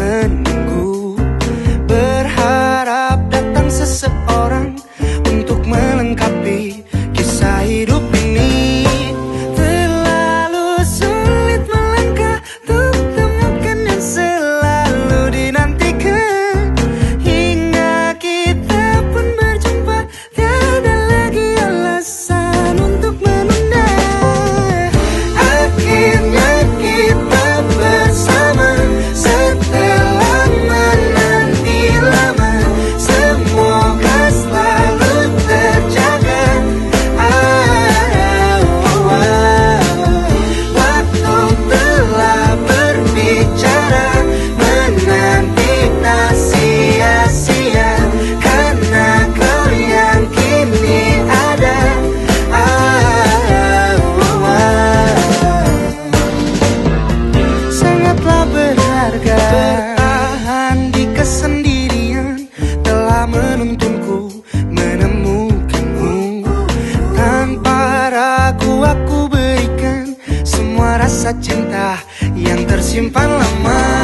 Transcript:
menunggu, berharap datang seseorang untuk melengkapi kisah hidup ini. Terlalu sulit melangkah untuk temukan yang selalu dinantikan, hingga kita pun berjumpa, tiada lagi alasan untuk menunda. Akhirnya kita bersama setelah menanti lama, semoga selalu terjaga. Waktu telah berbicara, menanti tak sia-sia, karena kau yang kini ada. Sangatlah berharga, bertahan di kesendirian telah menuntunku menemukanmu. Tanpa ragu aku berikan semua rasa cinta yang tersimpan lama.